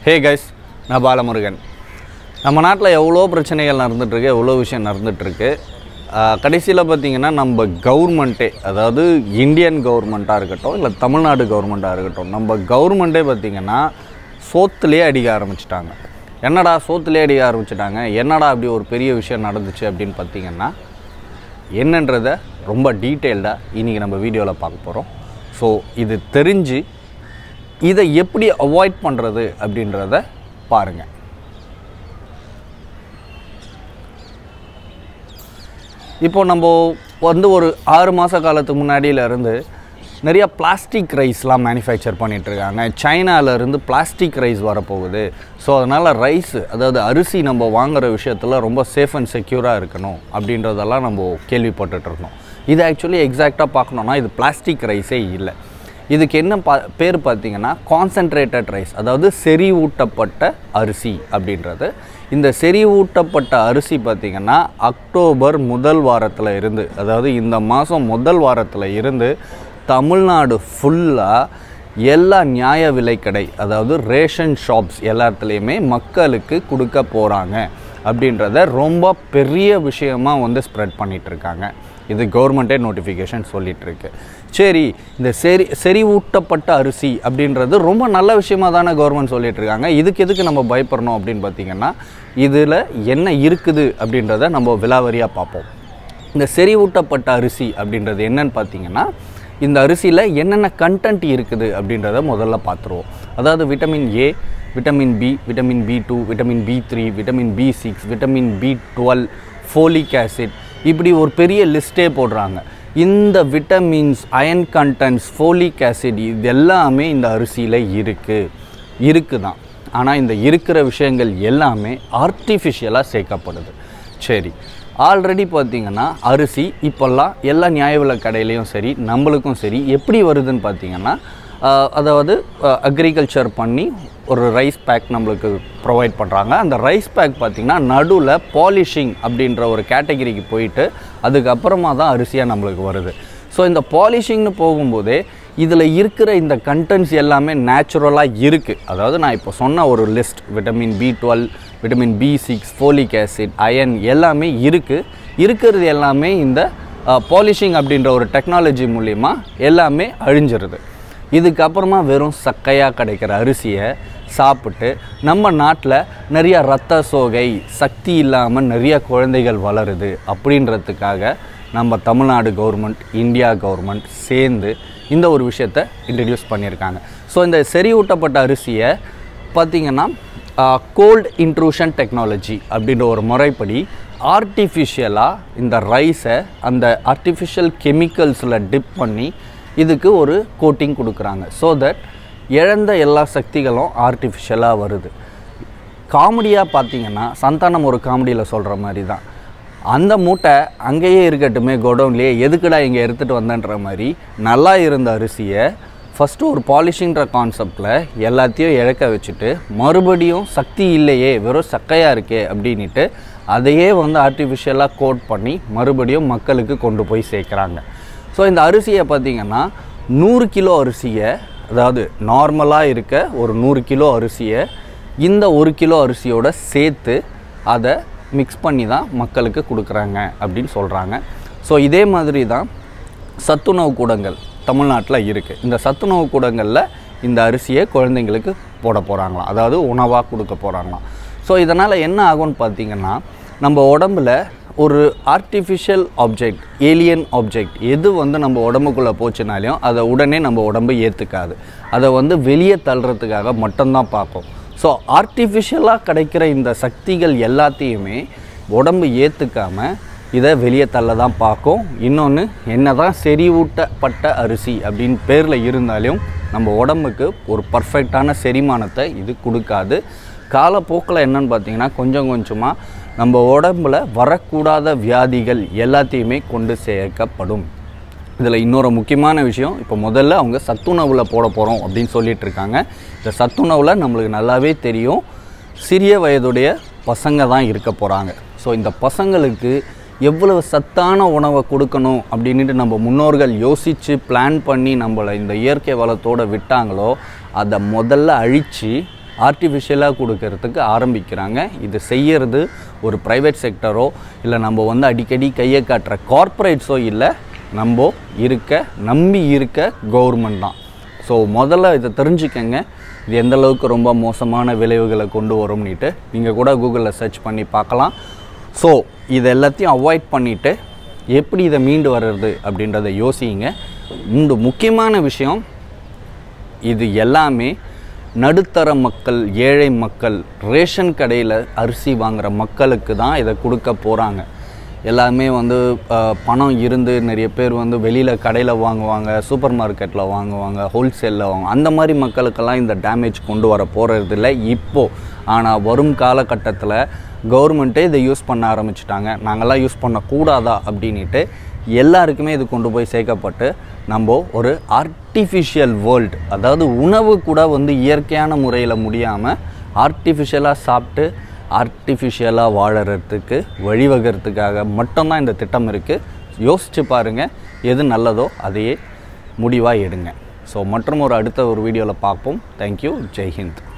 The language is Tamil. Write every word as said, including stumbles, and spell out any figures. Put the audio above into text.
ஹே கைஸ், நான் பாலமுருகன். நம்ம நாட்டில் எவ்வளோ பிரச்சனைகள் நடந்துகிட்ருக்கு, எவ்வளோ விஷயம் நடந்துகிட்ருக்கு. கடைசியில் பார்த்திங்கன்னா நம்ம கவர்மெண்ட்டே, அதாவது இந்தியன் கவர்மெண்ட்டாக இருக்கட்டும் இல்லை தமிழ்நாடு கவர்மெண்ட்டாக இருக்கட்டும், நம்ம கவர்மெண்ட்டே பார்த்திங்கன்னா சோத்துலேயே அடிக்க ஆரம்பிச்சிட்டாங்க. என்னடா சோத்துலேயே அடிக்க ஆரம்பிச்சிட்டாங்க, என்னடா அப்படி ஒரு பெரிய விஷயம் நடந்துச்சு அப்படின்னு பார்த்திங்கன்னா என்னன்றதை ரொம்ப டீட்டெயில்டாக இன்றைக்கி நம்ம வீடியோவில் பார்க்க போகிறோம். ஸோ இது தெரிஞ்சு இதை எப்படி அவாய்ட் பண்ணுறது அப்படின்றத பாருங்கள். இப்போ நம்ம வந்து ஒரு ஆறு மாத காலத்துக்கு முன்னாடியிலேருந்து நிறையா பிளாஸ்டிக் ரைஸ்லாம் மேனுஃபேக்சர் பண்ணிகிட்ருக்காங்க. சைனாவிலேருந்து பிளாஸ்டிக் ரைஸ் வரப்போகுது. ஸோ அதனால் ரைஸு, அதாவது அரிசி நம்ம வாங்குகிற விஷயத்தில் ரொம்ப சேஃப் அண்ட் செக்யூராக இருக்கணும் அப்படின்றதெல்லாம் நம்ம கேள்விப்பட்டுட்ருக்கோம். இது ஆக்சுவலி எக்ஸாக்டாக பார்க்கணுன்னா இது பிளாஸ்டிக் ரைஸே இல்லை. இதுக்கு என்ன பா பேர் பார்த்திங்கன்னா கான்சன்ட்ரேட்டட் ரைஸ், அதாவது செறிவூட்டப்பட்ட அரிசி அப்படின்றது. இந்த செறிவூட்டப்பட்ட அரிசி பார்த்திங்கன்னா அக்டோபர் முதல் வாரத்தில் இருந்து, அதாவது இந்த மாதம் முதல் வாரத்தில் இருந்து தமிழ்நாடு ஃபுல்லாக எல்லா நியாய விலைக்கடை, அதாவது ரேஷன் ஷாப்ஸ் எல்லாத்துலேயுமே மக்களுக்கு கொடுக்க போகிறாங்க அப்படின்றத ரொம்ப பெரிய விஷயமாக வந்து ஸ்ப்ரெட் பண்ணிகிட்ருக்காங்க. இது கவர்மெண்ட்டே நோட்டிஃபிகேஷன் சொல்லிகிட்ருக்கு. சரி, இந்த செறி செறிவூட்டப்பட்ட அரிசி அப்படின்றது ரொம்ப நல்ல விஷயமாக தானே கவர்மெண்ட் சொல்லிகிட்ருக்காங்க. இதுக்கு எதுக்கு நம்ம பயப்படணும் அப்படின்னு பார்த்திங்கன்னா இதில் என்ன இருக்குது அப்படின்றத நம்ம விலாவரியாக பார்ப்போம். இந்த செறிவூட்டப்பட்ட அரிசி அப்படின்றது என்னன்னு பார்த்திங்கன்னா இந்த அரிசியில் என்னென்ன கண்டென்ட் இருக்குது அப்படின்றத முதல்ல பார்த்துருவோம். அதாவது vitamin A, vitamin B, vitamin B two, vitamin B three, vitamin B six, vitamin B twelve, folic acid, இப்படி ஒரு பெரிய லிஸ்ட்டே போடுறாங்க. இந்த vitamins, iron contents, folic acid இது எல்லாமே இந்த அரிசியில் இருக்குது இருக்குது தான். ஆனால் இந்த இருக்கிற விஷயங்கள் எல்லாமே ஆர்டிஃபிஷியலாக சேர்க்கப்படுது. சரி, ஆல்ரெடி பார்த்திங்கன்னா அரிசி இப்போல்லாம் எல்லா நியாய விலை கடையிலையும் சரி நம்மளுக்கும் சரி எப்படி வருதுன்னு பார்த்திங்கன்னா, அதாவது அக்ரிகல்ச்சர் பண்ணி ஒரு ரைஸ் பேக் நம்மளுக்கு ப்ரொவைட் பண்ணுறாங்க. அந்த ரைஸ் பேக் பார்த்திங்கன்னா நடுவில் பாலிஷிங் அப்படின்ற ஒரு கேட்டகிரிக்கு போயிட்டு அதுக்கப்புறமா தான் அரிசியாக நம்மளுக்கு வருது. ஸோ இந்த பாலிஷிங்னு போகும்போதே இதில் இருக்கிற இந்த கண்டென்ட்ஸ் எல்லாமே நேச்சுரலாக இருக்குது. அதாவது நான் இப்போ சொன்ன ஒரு list, vitamin B twelve, vitamin B six, folic acid, iron எல்லாமே இருக்குது. இருக்கிறது எல்லாமே இந்த பாலிஷிங் அப்படின்ற ஒரு டெக்னாலஜி மூலிமா எல்லாமே அழிஞ்சிருது. இதுக்கப்புறமா வெறும் சக்கையாக கிடைக்கிற அரிசியை சாப்பிட்டு நம்ம நாட்டில் நிறையா இரத்த சோகை, சக்தி இல்லாமல் நிறையா குழந்தைகள் வளருது அப்படின்றதுக்காக நம்ம தமிழ்நாடு கவர்மெண்ட், இந்தியா கவர்மெண்ட் சேர்ந்து இந்த ஒரு விஷயத்தை இன்ட்ரடியூஸ் பண்ணியிருக்காங்க. ஸோ இந்த செறிவூட்டப்பட்ட அரிசியை பார்த்திங்கன்னா கோல்ட் இன்ட்ரூஷன் டெக்னாலஜி அப்படின்ற ஒரு முறைப்படி ஆர்டிஃபிஷியலாக இந்த ரைஸை அந்த ஆர்டிஃபிஷியல் கெமிக்கல்ஸில் டிப் பண்ணி இதுக்கு ஒரு கோட்டிங் கொடுக்குறாங்க. ஸோ தட் இழந்த எல்லா சக்திகளும் ஆர்டிஃபிஷியலாக வருது. காமெடியாக பார்த்திங்கன்னா சந்தானம் ஒரு காமெடியில் சொல்கிற மாதிரி தான், அந்த மூட்டை அங்கேயே இருக்கட்டுமே கோடவுன்லேயே, எதுக்குடா இங்கே எடுத்துகிட்டு வந்தேன்ற மாதிரி நல்லா இருந்த அரிசியை ஃபஸ்ட்டு ஒரு பாலிஷிங்கிற கான்செப்டில் எல்லாத்தையும் இழக்க வச்சுட்டு மறுபடியும் சக்தி இல்லையே, வெறும் சக்கையாக இருக்கே அப்படின்ட்டு அதையே வந்து ஆர்டிஃபிஷியலாக கோட் பண்ணி மறுபடியும் மக்களுக்கு கொண்டு போய் சேர்க்குறாங்க. ஸோ இந்த அரிசியை பார்த்திங்கன்னா நூறு கிலோ அரிசியை, அதாவது நார்மலாக இருக்க ஒரு நூறு கிலோ அரிசியை இந்த ஒரு கிலோ அரிசியோடு சேர்த்து அதை மிக்ஸ் பண்ணி தான் மக்களுக்கு கொடுக்குறாங்க அப்படின்னு சொல்கிறாங்க. ஸோ இதே மாதிரி தான் சத்துணவு கூடங்கள் தமிழ்நாட்டில் இருக்குது. இந்த சத்துணவு கூடங்களில் இந்த அரிசியை குழந்தைங்களுக்கு போட போகிறாங்களாம், அதாவது உணவாக கொடுக்க போகிறாங்களாம். ஸோ இதனால் என்ன ஆகும்னு பார்த்திங்கன்னா நம்ம உடம்பில் ஒரு ஆர்டிஃபிஷியல் ஆப்ஜெக்ட், ஏலியன் ஆப்ஜெக்ட் எது வந்து நம்ம உடம்புக்குள்ளே போச்சுனாலையும் அதை உடனே நம்ம உடம்பு ஏற்றுக்காது. அதை வந்து வெளியே தள்ளுறதுக்காக மட்டும்தான் பார்க்கும். ஸோ ஆர்டிஃபிஷியலாக கிடைக்கிற இந்த சக்திகள் எல்லாத்தையுமே உடம்பு ஏற்றுக்காமல் இதை வெளியே தள்ள தான் பார்க்கும். இன்னொன்று, என்ன தான் செறிவூட்டப்பட்ட அரிசி அப்படின்னு பேரில் இருந்தாலும் நம்ம உடம்புக்கு ஒரு பர்ஃபெக்டான செரிமானத்தை இது கொடுக்காது. காலப்போக்கில் என்னன்னு பார்த்திங்கன்னா கொஞ்சம் கொஞ்சமாக நம்ம உடம்பில் வரக்கூடாத வியாதிகள் எல்லாத்தையுமே கொண்டு சேர்க்கப்படும். இதில் இன்னொரு முக்கியமான விஷயம், இப்போ முதல்ல அவங்க சத்துணவில் போட போகிறோம் அப்படின்னு சொல்லிகிட்டு இருக்காங்க. இந்த சத்துணவில் நம்மளுக்கு நல்லாவே தெரியும் சிறிய வயதுடைய பசங்க தான் இருக்க போகிறாங்க. ஸோ இந்த பசங்களுக்கு எவ்வளவு சத்தான உணவை கொடுக்கணும் அப்படின்ட்டு நம்ம முன்னோர்கள் யோசித்து பிளான் பண்ணி நம்மளை இந்த இயற்கை வளத்தோடு விட்டாங்களோ அதை முதல்ல அழித்து ஆர்டிஃபிஷியலாக கொடுக்கறதுக்கு ஆரம்பிக்கிறாங்க. இது செய்யறது ஒரு ப்ரைவேட் செக்டரோ இல்லை நம்ம வந்து அடிக்கடி கையை காட்டுற கார்ப்பரேட்ஸோ இல்லை, நம்ம இருக்க நம்பி இருக்க கவர்மெண்ட் தான். ஸோ முதல்ல இதை தெரிஞ்சுக்கங்க, இது எந்த அளவுக்கு ரொம்ப மோசமான விளைவுகளை கொண்டு வரும்னுட்டு நீங்கள் கூட கூகுளில் சர்ச் பண்ணி பார்க்கலாம். ஸோ இது எல்லாத்தையும் அவாய்ட் பண்ணிவிட்டு எப்படி இதை மீண்டு வர்றது அப்படின்றத யோசிங்க. இந்த முக்கியமான விஷயம், இது எல்லாமே நடுத்தர மக்கள், ஏழை மக்கள், ரேஷன் கடையில் அரிசி வாங்குகிற மக்களுக்கு தான் இதை கொடுக்க போகிறாங்க. எல்லாமே வந்து பணம் இருந்து நிறைய பேர் வந்து வெளியில் கடையில் வாங்குவாங்க, சூப்பர் மார்க்கெட்டில் வாங்குவாங்க, ஹோல்சேலில் வாங்குவாங்க. அந்த மாதிரி மக்களுக்கெல்லாம் இந்த டேமேஜ் கொண்டு வர போகிறது இல்லை இப்போது. ஆனால் வரும் காலகட்டத்தில் கவர்மெண்ட்டே இதை யூஸ் பண்ண ஆரம்பிச்சிட்டாங்க. நாங்கள்லாம் யூஸ் பண்ணக்கூடாதா அப்படின்ட்டு எல்லாருக்குமே இது கொண்டு போய் சேர்க்கப்பட்டு நம்ம ஒரு ஆர்டிஃபிஷியல் வேர்ல்டு, அதாவது உணவு கூட வந்து இயற்கையான முறையில் முடியாமல் ஆர்டிஃபிஷியலாக சாப்பிட்டு ஆர்டிஃபிஷியலாக வாழறதுக்கு வழிவகிறதுக்காக மட்டும்தான் இந்த திட்டம் இருக்குது. யோசித்து பாருங்கள், எது நல்லதோ அதையே முடிவாக எடுங்க. ஸோ மற்றும் ஒரு அடுத்த ஒரு வீடியோவில் பார்ப்போம். தேங்க்யூ. ஜெய்ஹிந்த்.